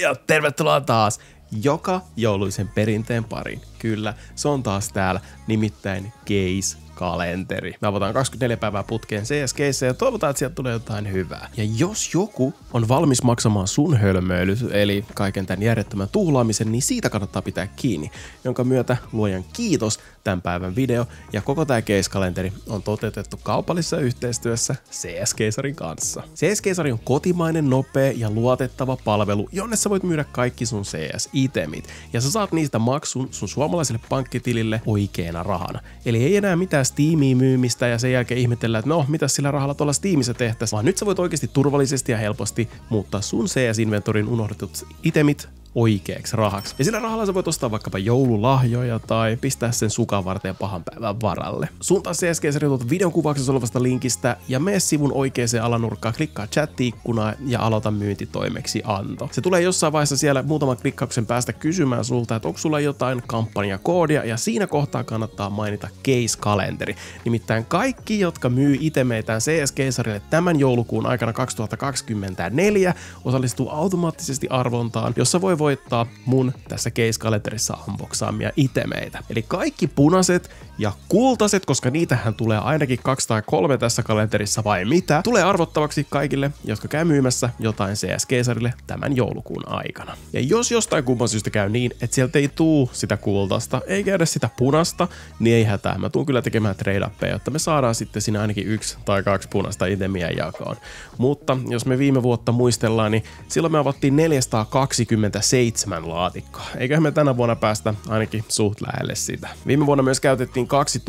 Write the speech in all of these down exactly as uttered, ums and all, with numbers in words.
Ja tervetuloa taas joka jouluisen perinteen pariin. Kyllä, se on taas täällä, nimittäin Case-kalenteri. Me avataan kaksikymmentäneljä päivää putkeen C S Case ja toivotaan, että sieltä tulee jotain hyvää. Ja jos joku on valmis maksamaan sun hölmöily, eli kaiken tämän järjettömän tuhlaamisen, niin siitä kannattaa pitää kiinni, jonka myötä luojan kiitos tämän päivän video ja koko tämä Case-kalenteri on toteutettu kaupallisessa yhteistyössä C S Keisarin kanssa. C S Keisari on kotimainen, nopea ja luotettava palvelu, jonne sä voit myydä kaikki sun C S-itemit ja sä saat niistä maksun sun suomalaiselle pankkitilille oikeana rahana. Eli ei enää mitään Steamia myymistä ja sen jälkeen ihmetellään, että no, mitä sillä rahalla tuolla Steamissa tehtäisiin, vaan nyt sä voit oikeasti turvallisesti ja helposti muuttaa sun C S-inventorin unohdetut itemit oikeaksi rahaksi. Ja sillä rahalla sä voit ostaa vaikkapa joululahjoja tai pistää sen sukan varteen pahan päivän varalle. Suuntaa C S Keisari tuolta videon kuvauksessa olevasta linkistä ja mene sivun oikeaan alanurkkaan, klikkaa chatti-ikkunaa ja aloita myyntitoimeksianto. Se tulee jossain vaiheessa siellä muutaman klikkauksen päästä kysymään sulta, että onko sulla jotain kampanjakoodia, ja siinä kohtaa kannattaa mainita Case-kalenteri. Nimittäin kaikki, jotka myy itemeitään C S Keisarille tämän joulukuun aikana kaksituhattakaksikymmentäneljä, osallistuu automaattisesti arvontaan, jossa voi voittaa mun tässä Case-kalenterissa unboxaamia itemeitä. Eli kaikki punaiset ja kultaiset, koska niitähän tulee ainakin kaksi tai kolme tässä kalenterissa vai mitä, tulee arvottavaksi kaikille, jotka käy myymässä jotain C S Keisarille tämän joulukuun aikana. Ja jos jostain kumman syystä käy niin, että sieltä ei tuu sitä kultaista, eikä edes sitä punasta, niin ei hätää. Mä tuun kyllä tekemään trade-uppeja, jotta me saadaan sitten siinä ainakin yksi tai kaksi punaista itemiä jakoon. Mutta jos me viime vuotta muistellaan, niin silloin me avattiin neljäsataakaksikymmentäseitsemän laatikkoa. Eiköhän me tänä vuonna päästä ainakin suht lähelle sitä. Viime vuonna myös käytettiin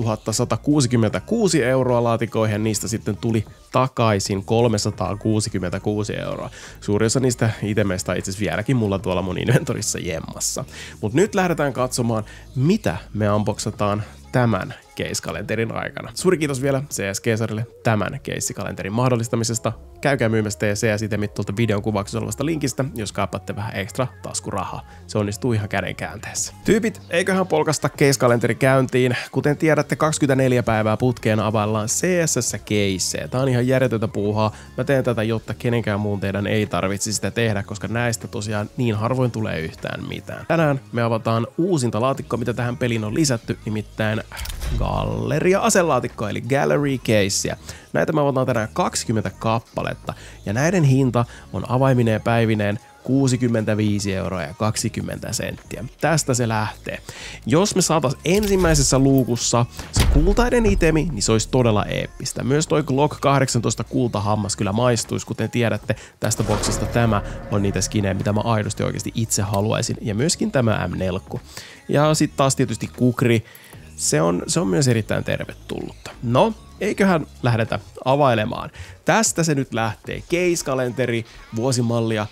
kaksituhattasatakuusikymmentäkuusi euroa laatikoihin ja niistä sitten tuli takaisin kolmesataakuusikymmentäkuusi euroa. Suuri osa niistä itemeistä on itse asiassa vieläkin mulla tuolla mun inventorissa jemmassa. Mut nyt lähdetään katsomaan, mitä me unboxataan tämän Case-kalenterin aikana. Suuri kiitos vielä C S Keisarille tämän Case-kalenterin mahdollistamisesta. Käykää myymässä C S-itemit tuolta videon kuvauksessa olevasta linkistä, jos kaapatte vähän ekstra taskurahaa. Se onnistuu ihan käden käänteessä. Tyypit, eiköhän polkasta Case-kalenteri käyntiin. Kuten tiedätte, kaksikymmentäneljä päivää putkeen availlaan C S:ssä caseja. Tää on ihan järjetöntä puuhaa. Mä teen tätä, jotta kenenkään muun teidän ei tarvitse sitä tehdä, koska näistä tosiaan niin harvoin tulee yhtään mitään. Tänään me avataan uusinta laatikkoa, mitä tähän peliin on lisätty, nimittäin Galleria-aselaatikkoa, eli Gallery Casea. Näitä me avataan tänään kaksikymmentä kappaletta, ja näiden hinta on avaimineen ja päivineen kuusikymmentäviisi euroa ja kaksikymmentä senttiä. Tästä se lähtee. Jos me saatais ensimmäisessä luukussa se kultainen itemi, niin se olisi todella eeppistä. Myös toi Glock kahdeksantoista kultahammas kyllä maistuisi, kuten tiedätte tästä boksista tämä on niitä skinejä, mitä mä aidosti oikeasti itse haluaisin, ja myöskin tämä M neljä. Ja sitten taas tietysti kukri. Se on, se on myös erittäin tervetullutta. No, eiköhän lähdetä availemaan. Tästä se nyt lähtee. Case-kalenteri, vuosimallia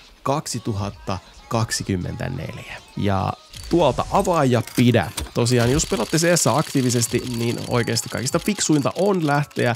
kaksituhattakaksikymmentäneljä. Ja tuolta avaa ja pidä. Tosiaan, jos pelatte C S aktiivisesti, niin oikeasti kaikista fiksuinta on lähteä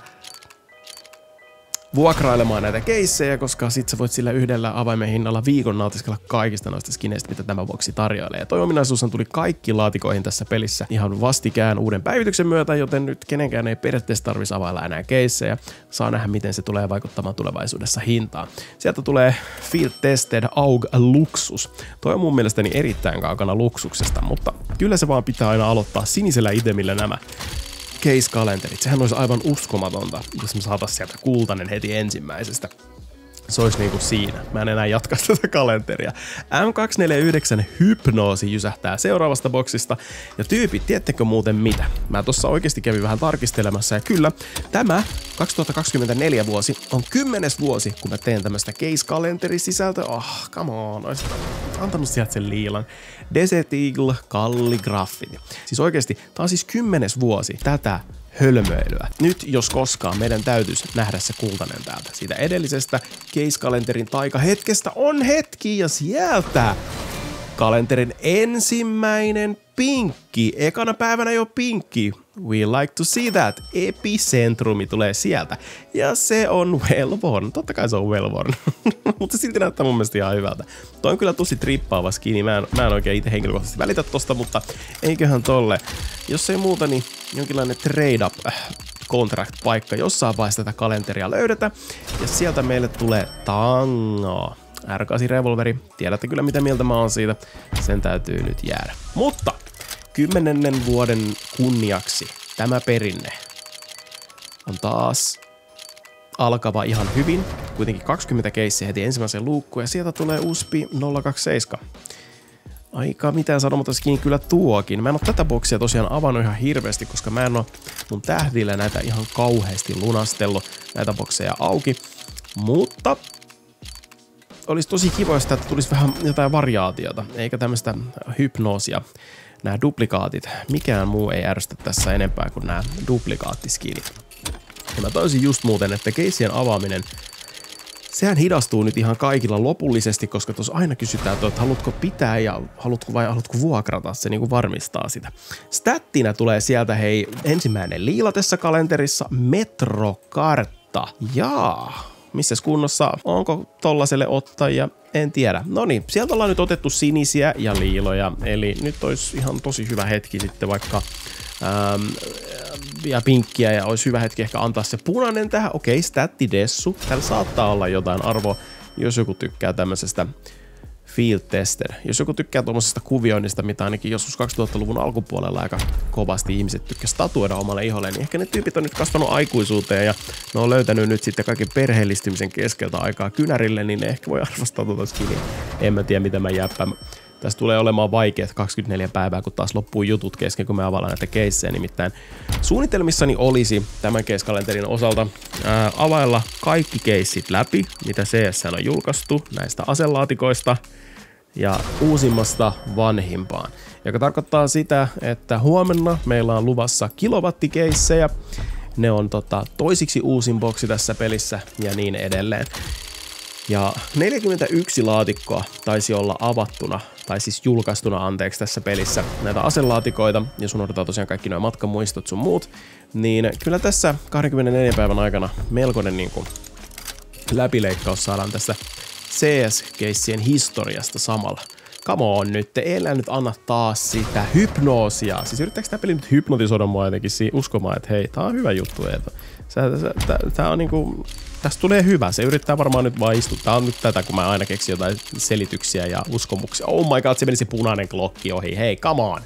vuokrailemaan näitä keissejä, koska sit sä voit sillä yhdellä avaimen hinnalla viikon nautiskella kaikista noista skineistä, mitä tämä boksi tarjoilee. Ja toi ominaisuushan tuli kaikki laatikoihin tässä pelissä ihan vastikään uuden päivityksen myötä, joten nyt kenenkään ei periaatteessa tarvitsisi availla enää keissejä. Saa nähdä, miten se tulee vaikuttamaan tulevaisuudessa hintaan. Sieltä tulee Field Tested A U G Luxus. Toi on mun mielestäni erittäin kaukana luksuksesta, mutta kyllä se vaan pitää aina aloittaa sinisellä itemillä nämä Case-kalenterit. Sehän olisi aivan uskomatonta, jos me saatais sieltä kultainen heti ensimmäisestä. Se olisi niinku siinä. Mä en enää jatka tätä kalenteria. M kaksisataaneljäkymmentäyhdeksän Hypnoosi jysähtää seuraavasta boksista. Ja tyypit, tiedättekö muuten mitä? Mä tossa oikeasti kävin vähän tarkistelemassa, ja kyllä, tämä kaksituhattakaksikymmentäneljä vuosi on kymmenes vuosi, kun mä teen tämmöstä Case-kalenterisisältöä. Oh, come on, ois antanut sieltä sen liilan. Desert Eagle Calligraphy. Siis oikeasti, tää on siis kymmenes vuosi tätä hölmöilyä. Nyt jos koskaan meidän täytyisi nähdä se kultainen täältä. Siitä edellisestä Case-kalenterin taikahetkestä on hetki, ja sieltä kalenterin ensimmäinen pinkki. Ekana päivänä jo pinkki. We like to see that. Epicentrumi tulee sieltä. Ja se on Wellborn. Totta kai se on Wellborn. Mutta silti näyttää mun mielestä ihan hyvältä. Toi on kyllä tosi trippaava skini. Mä en, mä en oikein itse henkilökohtaisesti välitä tosta, mutta eiköhän tolle. Jos ei muuta, niin jonkinlainen trade-up contract-paikka jossain vaiheessa tätä kalenteria löydetä. Ja sieltä meille tulee tango. R kahdeksan revolveri. Tiedätte kyllä mitä mieltä mä oon siitä. Sen täytyy nyt jäädä. Mutta kymmenennen vuoden kunniaksi tämä perinne on taas alkava ihan hyvin. Kuitenkin kaksikymmentä keissiä heti ensimmäiseen luukkuun ja sieltä tulee U S P nolla kaksi seitsemän. Aika mitään sanomatta skin kyllä tuokin. Mä en oo tätä boksia tosiaan avannut ihan hirveästi, koska mä en oo mun tähdillä näitä ihan kauheasti lunastellut näitä bokseja auki. Mutta olisi tosi kiva, että tulisi vähän jotain variaatiota, eikä tämmöistä hypnoosia. Nämä duplikaatit, mikään muu ei ärsytä tässä enempää kuin nämä duplikaattiskinit. Ja mä toisin just muuten, että keissien avaaminen, sehän hidastuu nyt ihan kaikilla lopullisesti, koska tuossa aina kysytään, että haluatko pitää ja haluatko vai haluatko vuokrata, se niin kuin varmistaa sitä. Stattina tulee sieltä hei ensimmäinen liila tässä kalenterissa, metrokartta. Jaa, missäs kunnossa, onko tollaselle ottajia? En tiedä. No niin, sieltä ollaan nyt otettu sinisiä ja liiloja, eli nyt olisi ihan tosi hyvä hetki sitten vaikka ähm, ja pinkkiä ja olisi hyvä hetki ehkä antaa se punainen tähän. Okei, statti dessu. Täällä saattaa olla jotain arvoa, jos joku tykkää tämmöisestä field tester. Jos joku tykkää tuommoisesta kuvioinnista, mitä ainakin joskus kaksituhattaluvun alkupuolella aika kovasti ihmiset tykkäs tatuoida omalle iholle, niin ehkä ne tyypit on nyt kasvanut aikuisuuteen ja ne on löytänyt nyt sitten kaiken perheellistymisen keskeltä aikaa kynärille, niin ne ehkä voi arvostaa tuota skiniä. En mä tiedä, mitä mä jäppään. Tässä tulee olemaan vaikeat kaksikymmentäneljä päivää, kun taas loppuu jutut kesken, kun me availlaan näitä keissejä. Nimittäin suunnitelmissani olisi tämän case-kalenterin osalta ää, availla kaikki keissit läpi, mitä C S on julkaistu näistä aselaatikoista ja uusimmasta vanhimpaan. Joka tarkoittaa sitä, että huomenna meillä on luvassa kilowattikeissejä. Ne on tota, toisiksi uusin boksi tässä pelissä ja niin edelleen. Ja neljäkymmentäyksi laatikkoa taisi olla avattuna, tai siis julkaistuna anteeksi tässä pelissä näitä aselaatikoita, jos unohdetaan tosiaan kaikki nuo matkamuistot sun muut, niin kyllä tässä kaksikymmentäneljä päivän aikana melkoinen niin kuin läpileikkaus saadaan tässä C S-keissien historiasta samalla. Come on nyt, älä nyt anna taas sitä hypnoosia. Siis yrittääkö tää peli nyt hypnotisoida mua jotenkin uskomaan, että hei, tää on hyvä juttu, Eeto. Tää, tää on niinku, tästä tulee hyvä. Se yrittää varmaan nyt vaan istua. Tää on nyt tätä, kun mä aina keksin jotain selityksiä ja uskomuksia. Oh my god, se meni se punainen klokki ohi. Hei, come on.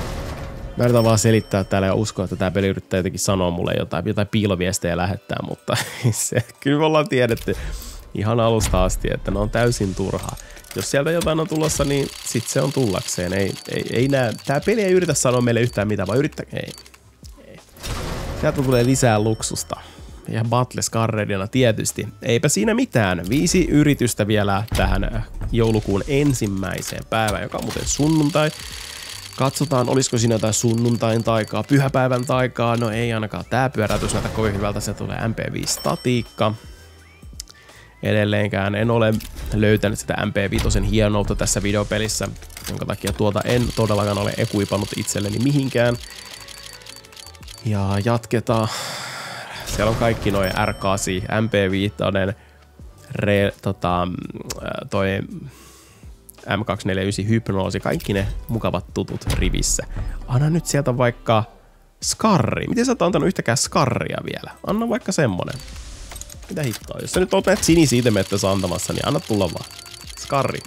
Mä yritän vaan selittää täällä ja uskoa, että tää peli yrittää jotenkin sanoa mulle jotain, jotain piiloviestejä lähettää, mutta se, kyllä me ollaan tiedetty ihan alusta asti, että ne on täysin turhaa. Jos sieltä jotain on tulossa, niin sit se on tullakseen. Ei, ei, ei nää, tää peli ei yritä sanoa meille yhtään mitään, vaan yrittää, ei. ei. Sieltä tulee lisää luksusta. Ja Battle Scarrediana tietysti. Eipä siinä mitään. Viisi yritystä vielä tähän joulukuun ensimmäiseen päivään, joka on muuten sunnuntai. Katsotaan, olisiko siinä jotain sunnuntain taikaa, pyhäpäivän taikaa. No ei ainakaan tää pyöräytys näitä kovin hyvältä. Se tulee M P viisi statiikka. Edelleenkään en ole löytänyt sitä M P viisi hienoutta tässä videopelissä, jonka takia tuota en todellakaan ole ekuipannut itselleni mihinkään. Ja jatketaan. Siellä on kaikki noin R kahdeksan, M P viisi, re, tota, toi M kaksisataaneljäkymmentäyhdeksän hypnoosi, kaikki ne mukavat tutut rivissä. Anna nyt sieltä vaikka skarri. Miten sä oot antanut yhtäkään skarria vielä? Anna vaikka semmonen. Mitä hittoa? Jos sä nyt oot näitä sinisiä itemettässä antamassa, niin anna tulla vaan. Skarri.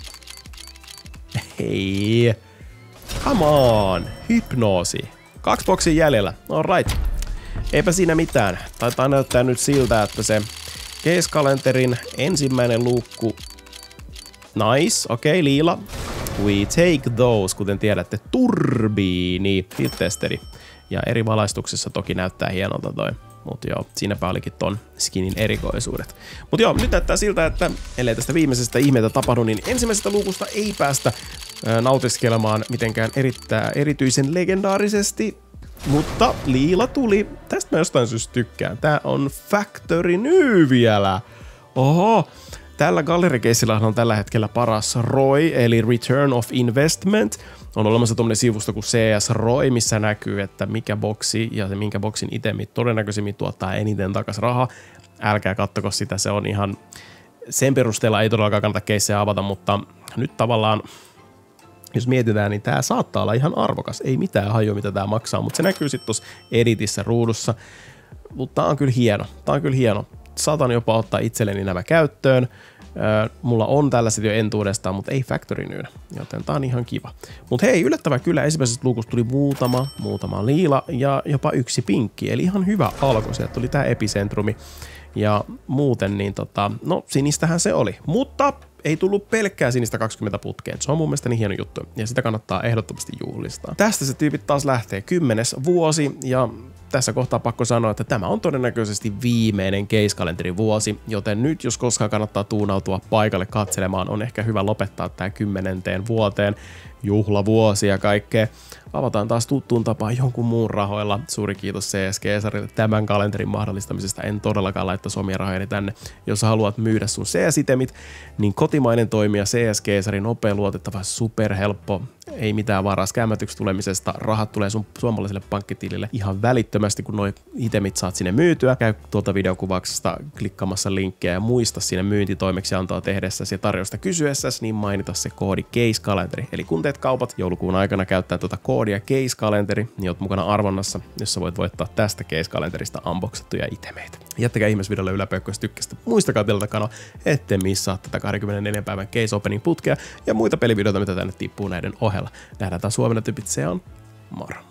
Hei. Come on. Hypnoosi. Kaksi boksia jäljellä. Alright. Eipä siinä mitään. Taitaa näyttää nyt siltä, että se case-kalenterin ensimmäinen luukku. Nice. Okei, okay, liila. We take those, kuten tiedätte. Turbiini. Field testeri. Ja eri valaistuksessa toki näyttää hienolta toi. Mutta joo, siinäpä olikin ton skinin erikoisuudet. Mutta joo, nyt näyttää siltä, että ellei tästä viimeisestä ihmeitä tapahdu, niin ensimmäisestä luukusta ei päästä ää, nautiskelemaan mitenkään erittää, erityisen legendaarisesti. Mutta liila tuli. Tästä mä jostain syystä tykkään. Tää on Factory New vielä. Oho. Tällä gallerikeissillä on tällä hetkellä paras R O I, eli Return of Investment. On olemassa tommonen sivusto kuin C S R O I, missä näkyy, että mikä boksi ja se minkä boksin itemit todennäköisemmin tuottaa eniten takas rahaa. Älkää kattoko sitä, se on ihan... Sen perusteella ei todellakaan kannata keissejä avata, mutta nyt tavallaan, jos mietitään, niin tää saattaa olla ihan arvokas. Ei mitään hajua, mitä tää maksaa, mutta se näkyy sitten tuossa editissä ruudussa. Mutta tää on kyllä hieno, tää on kyllä hieno. saatan jopa ottaa itselleni nämä käyttöön. Öö, mulla on tällaiset jo entuudestaan, mutta ei Factory Nynä, joten tää on ihan kiva. Mut hei, yllättävää kyllä ensimmäisestä luukusta tuli muutama, muutama liila ja jopa yksi pinkki, eli ihan hyvä alku. Sieltä tuli tää Epicentrumi ja muuten niin tota, no sinistähän se oli, mutta ei tullut pelkkää sinistä kaksikymmentä putkeen. Se on mun mielestä niin hieno juttu ja sitä kannattaa ehdottomasti juhlistaa. Tästä se tyypit taas lähtee kymmenes vuosi ja tässä kohtaa pakko sanoa, että tämä on todennäköisesti viimeinen Case-kalenterin vuosi, joten nyt jos koskaan kannattaa tuunautua paikalle katselemaan, on ehkä hyvä lopettaa tämä kymmenenteen vuoteen, juhlavuosi ja kaikkea. Avataan taas tuttuun tapaan jonkun muun rahoilla. Suuri kiitos C S G-sarille tämän kalenterin mahdollistamisesta. En todellakaan laittaa omia rahojani tänne. Jos haluat myydä sun C S-itemit, niin kotimainen toimija C S G-sari, nopea, luotettava, superhelppo. Ei mitään varaa skämmätyksi tulemisesta. Rahat tulee sun suomalaiselle pankkitilille ihan välittömästi, kun noi itemit saat sinne myytyä. Käy tuolta videokuvauksesta klikkaamassa linkkejä ja muista siinä myyntitoimeksiantoa tehdessäsi ja tarjousta kysyessäsi, niin mainita se koodi Case-kalenteri. Eli kun teet kaupat joulukuun aikana käyttää tuota koodia Case-kalenteri, niin oot mukana arvonnassa, jossa voit voittaa tästä Case-kalenterista unboxattuja itemeitä. Jättäkää ihmeessä videolle yläpöykköä, jos tykkäsitte. Muistakaa tilata kanava, ettei missaa tätä kaksikymmentäneljä päivän Case Opening putkea ja muita pelivideoita, mitä tänne tippuu näiden ohella. Nähdään taas huomenna, tyypit. Se on moro.